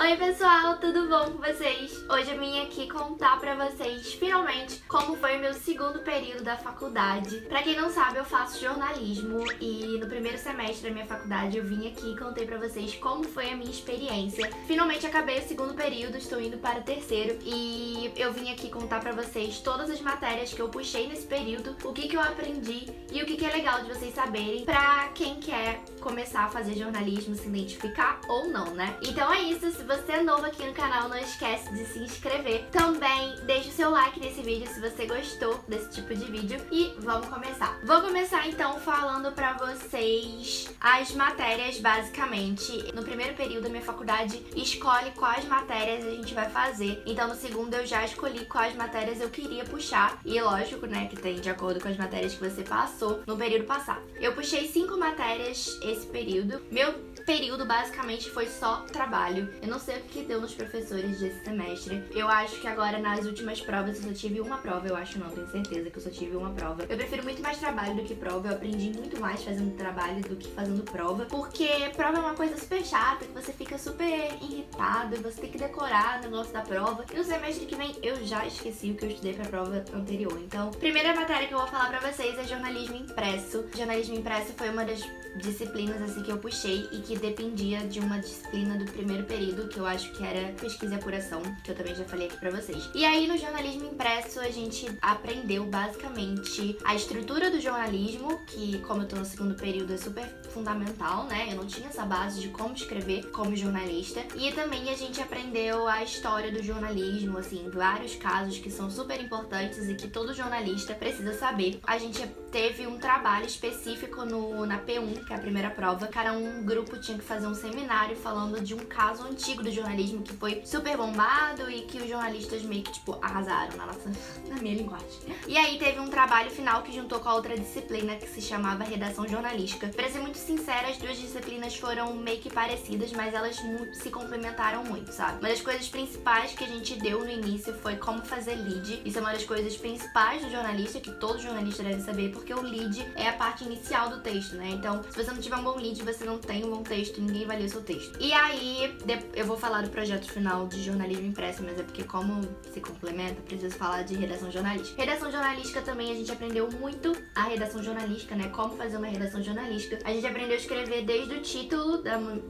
Oi pessoal, tudo bom com vocês? Hoje eu vim aqui contar pra vocês, finalmente, como foi o meu segundo período da faculdade. Pra quem não sabe, eu faço jornalismo e no primeiro semestre da minha faculdade eu vim aqui e contei pra vocês como foi a minha experiência. Finalmente acabei o segundo período, estou indo para o terceiro e eu vim aqui contar pra vocês todas as matérias que eu puxei nesse período, o que eu aprendi e o que é legal de vocês saberem pra quem quer começar a fazer jornalismo, se identificar ou não, né? Então é isso, se você é novo aqui no canal, não esquece de se inscrever. Também deixa o seu like nesse vídeo se você gostou desse tipo de vídeo e vamos começar. Vou começar então falando pra vocês as matérias basicamente. No primeiro período da minha faculdade escolhe quais matérias a gente vai fazer. Então no segundo eu já escolhi quais matérias eu queria puxar e lógico, né, que tem de acordo com as matérias que você passou no período passado. Eu puxei 5 matérias esse período. Meu período basicamente foi só trabalho. Eu não sei o que deu nos professores desse semestre. Eu acho que agora nas últimas provas eu só tive uma prova. Eu acho não, tenho certeza que eu só tive uma prova. Eu prefiro muito mais trabalho do que prova. Eu aprendi muito mais fazendo trabalho do que fazendo prova. Porque prova é uma coisa super chata, que você fica super irritado, você tem que decorar o negócio da prova. E no semestre que vem eu já esqueci o que eu estudei pra prova anterior. Então, primeira matéria que eu vou falar pra vocês é jornalismo impresso. Jornalismo impresso foi uma das disciplinas assim que eu puxei e que dependia de uma disciplina do primeiro período, que eu acho que era pesquisa e apuração, que eu também já falei aqui pra vocês. E aí no jornalismo impresso a gente aprendeu basicamente a estrutura do jornalismo, que como eu tô no segundo período é super fundamental, né? Eu não tinha essa base de como escrever como jornalista. E também a gente aprendeu a história do jornalismo, assim, vários casos que são super importantes e que todo jornalista precisa saber. A gente teve um trabalho específico na P1, que é a primeira prova. Cada um grupo tinha que fazer um seminário falando de um caso antigo do jornalismo que foi super bombado e que os jornalistas meio que, tipo, arrasaram na minha linguagem. E aí teve um trabalho final que juntou com a outra disciplina que se chamava redação jornalística. Pra ser muito sincera, as duas disciplinas foram meio que parecidas, mas elas se complementaram muito, sabe? Uma das coisas principais que a gente deu no início foi como fazer lead. Isso é uma das coisas principais do jornalista, que todo jornalista deve saber, porque o lead é a parte inicial do texto, né? Então, se você não tiver um bom lead, você não tem um bom texto, ninguém vai ler o seu texto. E aí, eu vou falar do projeto final de jornalismo impresso, mas é porque como se complementa, preciso falar de redação jornalística. Redação jornalística também a gente aprendeu muito a redação jornalística, né? Como fazer uma redação jornalística. A gente aprendeu a escrever desde o título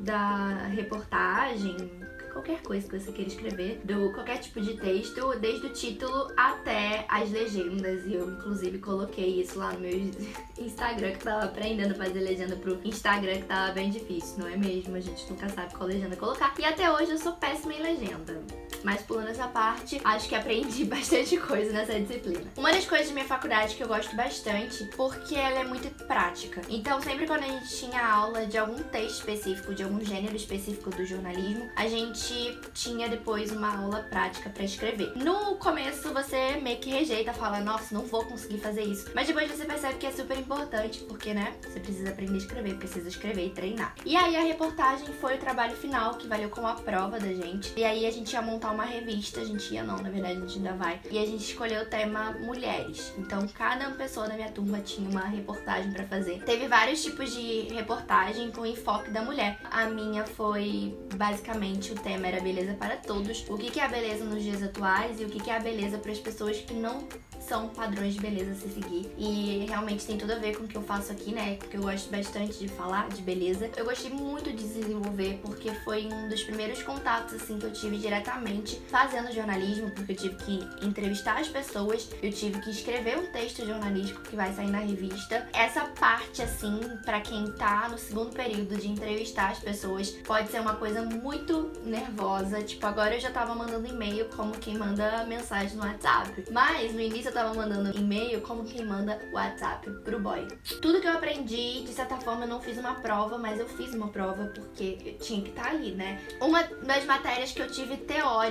da reportagem, qualquer coisa que você queira escrever, qualquer tipo de texto, desde o título até as legendas. E eu, inclusive, coloquei isso lá no meu Instagram, que tava aprendendo a fazer legenda pro Instagram, que tava bem difícil, não é mesmo? A gente nunca sabe qual legenda colocar. E até hoje eu sou péssima em legenda. Mas pulando essa parte, acho que aprendi bastante coisa nessa disciplina. Uma das coisas da minha faculdade que eu gosto bastante, porque ela é muito prática. Então, sempre quando a gente tinha aula de algum texto específico, de algum gênero específico do jornalismo, a gente tinha depois uma aula prática pra escrever. No começo, você meio que rejeita, fala, nossa, não vou conseguir fazer isso. Mas depois você percebe que é super importante, porque, né, você precisa aprender a escrever, precisa escrever e treinar. E aí, a reportagem foi o trabalho final, que valeu como a prova da gente. E aí, a gente ia montar uma revista, a gente ia não, na verdade a gente ainda vai. E a gente escolheu o tema mulheres. Então cada pessoa da minha turma tinha uma reportagem pra fazer. Teve vários tipos de reportagem com enfoque da mulher. A minha foi basicamente o tema era beleza para todos. O que é a beleza nos dias atuais e o que é a beleza para as pessoas que não são padrões de beleza a se seguir. E realmente tem tudo a ver com o que eu faço aqui, né? Porque eu gosto bastante de falar de beleza. Eu gostei muito de desenvolver porque foi um dos primeiros contatos, assim, que eu tive diretamente fazendo jornalismo, porque eu tive que entrevistar as pessoas, eu tive que escrever um texto jornalístico que vai sair na revista. Essa parte, assim, pra quem tá no segundo período de entrevistar as pessoas, pode ser uma coisa muito nervosa. Tipo, agora eu já tava mandando e-mail como quem manda mensagem no WhatsApp. Mas no início eu tava mandando e-mail como quem manda WhatsApp pro boy. Tudo que eu aprendi, de certa forma, eu não fiz uma prova, mas eu fiz uma prova porque eu tinha que estar ali, né? Uma das matérias que eu tive teórica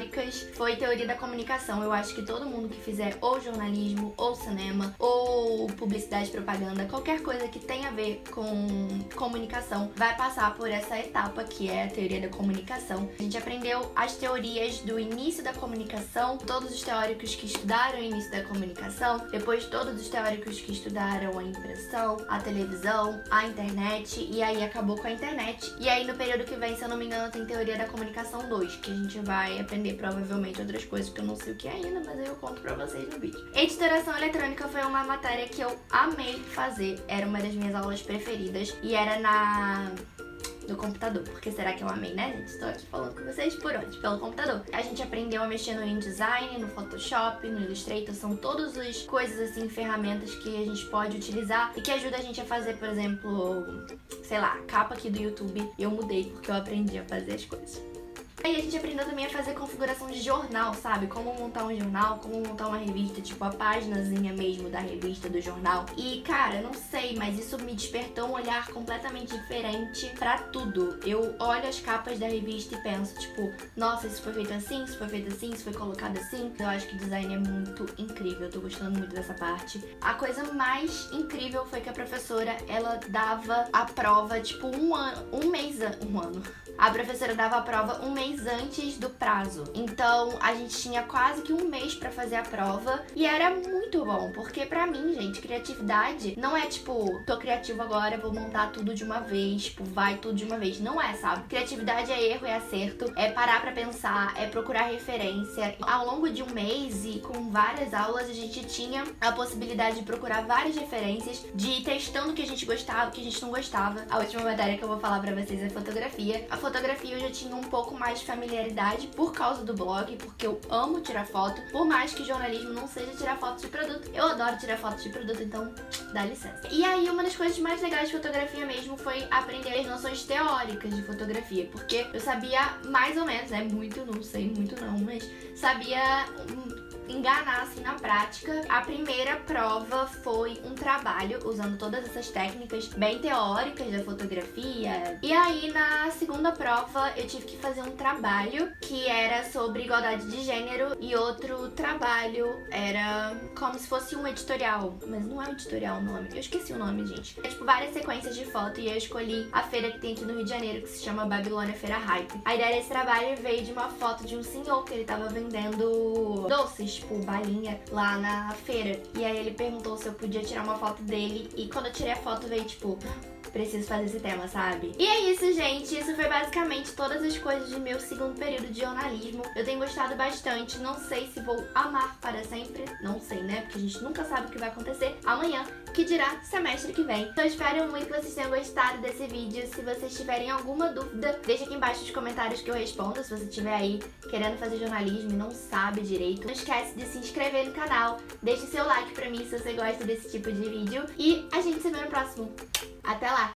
teóricas foi teoria da comunicação. Eu acho que todo mundo que fizer ou jornalismo, ou cinema, ou publicidade e propaganda, qualquer coisa que tenha a ver com comunicação, vai passar por essa etapa que é a teoria da comunicação. A gente aprendeu as teorias do início da comunicação, todos os teóricos que estudaram o início da comunicação, depois todos os teóricos que estudaram a impressão, a televisão, a internet, e aí acabou com a internet. E aí no período que vem, se eu não me engano, tem teoria da comunicação 2, que a gente vai aprender provavelmente outras coisas que eu não sei o que é ainda, mas aí eu conto pra vocês no vídeo. Editoração eletrônica foi uma matéria que eu amei fazer, era uma das minhas aulas preferidas e era no computador. Porque será que eu amei, né, gente? Estou aqui falando com vocês por onde? Pelo computador. A gente aprendeu a mexer no InDesign, no Photoshop, no Illustrator. São todas as coisas, assim, ferramentas que a gente pode utilizar e que ajuda a gente a fazer, por exemplo, sei lá, capa aqui do YouTube. Eu mudei porque eu aprendi a fazer as coisas. Aí a gente aprendeu também a fazer configuração de jornal, sabe? Como montar um jornal, como montar uma revista, tipo a paginazinha mesmo da revista, do jornal. E, cara, não sei, mas isso me despertou um olhar completamente diferente pra tudo. Eu olho as capas da revista e penso, tipo, nossa, isso foi feito assim, isso foi feito assim, isso foi colocado assim. Eu acho que o design é muito incrível, eu tô gostando muito dessa parte. A coisa mais incrível foi que a professora, ela dava a prova, tipo, um ano. A professora dava a prova um mês antes do prazo. Então, a gente tinha quase que um mês pra fazer a prova. E era muito bom, porque pra mim, gente, criatividade não é tipo, tô criativo agora, vou montar tudo de uma vez, tipo, vai tudo de uma vez. Não é, sabe? Criatividade é erro, é acerto, é parar pra pensar, é procurar referência. Ao longo de um mês e com várias aulas, a gente tinha a possibilidade de procurar várias referências, de ir testando o que a gente gostava, o que a gente não gostava. A última matéria que eu vou falar pra vocês é fotografia. A fotografia eu já tinha um pouco mais de familiaridade por causa do blog, porque eu amo tirar foto, por mais que jornalismo não seja tirar fotos de produto. Eu adoro tirar fotos de produto, então dá licença. E aí uma das coisas mais legais de fotografia mesmo foi aprender as noções teóricas de fotografia, porque eu sabia mais ou menos, né, muito, não sei muito não, mas sabia enganar assim na prática. A primeira prova foi um trabalho usando todas essas técnicas bem teóricas da fotografia. E aí na segunda prova eu tive que fazer um trabalho que era sobre igualdade de gênero e outro trabalho era como se fosse um editorial, mas não é um editorial o nome, eu esqueci o nome, gente. É tipo várias sequências de foto e eu escolhi a feira que tem aqui no Rio de Janeiro, que se chama Babilônia Feira Hype. A ideia desse trabalho veio de uma foto de um senhor que ele tava vendendo doces, tipo balinha, lá na feira. E aí ele perguntou se eu podia tirar uma foto dele e quando eu tirei a foto veio tipo, preciso fazer esse tema, sabe? E é isso, gente. Isso foi basicamente todas as coisas de meu segundo período de jornalismo. Eu tenho gostado bastante. Não sei se vou amar para sempre. Não sei, né? Porque a gente nunca sabe o que vai acontecer amanhã, que dirá semestre que vem. Então eu espero muito que vocês tenham gostado desse vídeo. Se vocês tiverem alguma dúvida, deixa aqui embaixo nos comentários que eu respondo. Se você estiver aí querendo fazer jornalismo e não sabe direito, não esquece de se inscrever no canal. Deixe seu like pra mim se você gosta desse tipo de vídeo. E a gente se vê no próximo. Até lá!